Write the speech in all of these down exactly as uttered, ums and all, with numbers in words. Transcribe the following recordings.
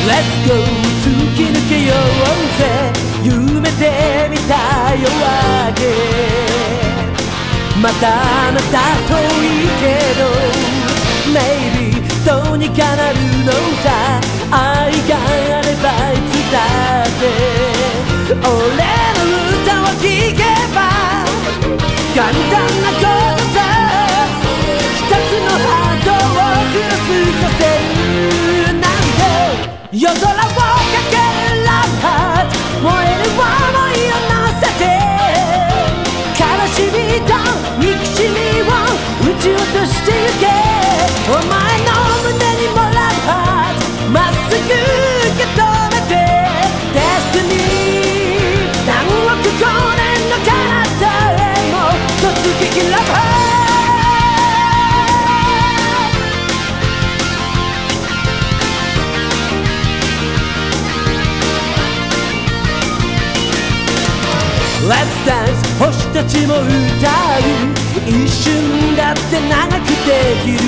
Let's go 突き抜けようぜ夢で見た夜明けまたまた遠いけど Maybe どうにかなるのさ愛があればいつだって俺の歌を聴けば簡単なことさ二つのハートをクロスさせるなんて夜空をかけるラブハート燃える想いを乗せて悲しみと憎しみを撃ち落としてゆけお前の胸にもラブハートまっすぐ受け止めて Destiny 何億光年の彼方へも突撃ラブハートLet's dance 星たちも歌う一瞬だって長くできる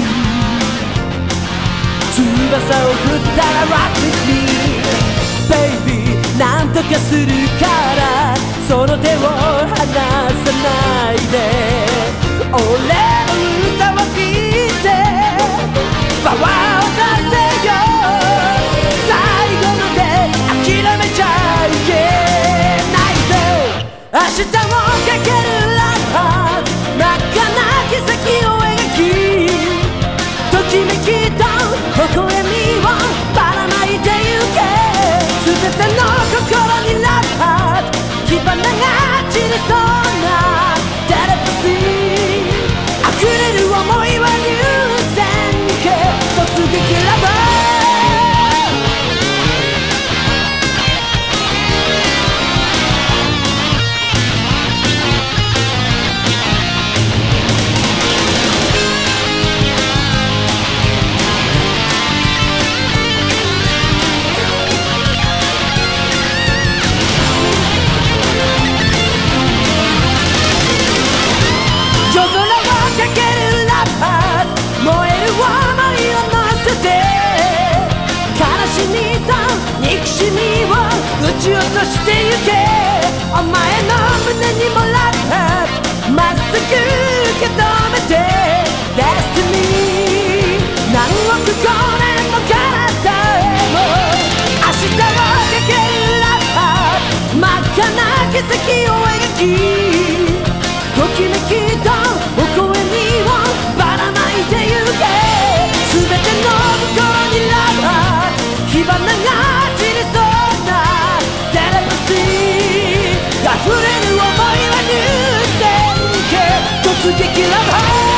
翼を振ったら Rock with me Baby なんとかするからその手を離さないで俺の歌を聴いてパワーを出せよ最後まで諦めちゃいけないぜ明日をかけるラブハート真っ赤な奇跡を描きときめきと微笑みをばらまいてゆけ全ての心にラブハート火花が散りそうなテレパシー溢れる想いは流線形突撃ラブハート撃ち落としてゆけお前の胸にもラブハートまっすぐ受け止めて Destiny 何億光年の彼方へも明日をかけるラブハート真っ赤な奇跡を描きときめきと微笑みをばらまいてゆけ全ての心にラブハート火花が散りそう溢れる想いは流線形突撃ラブハート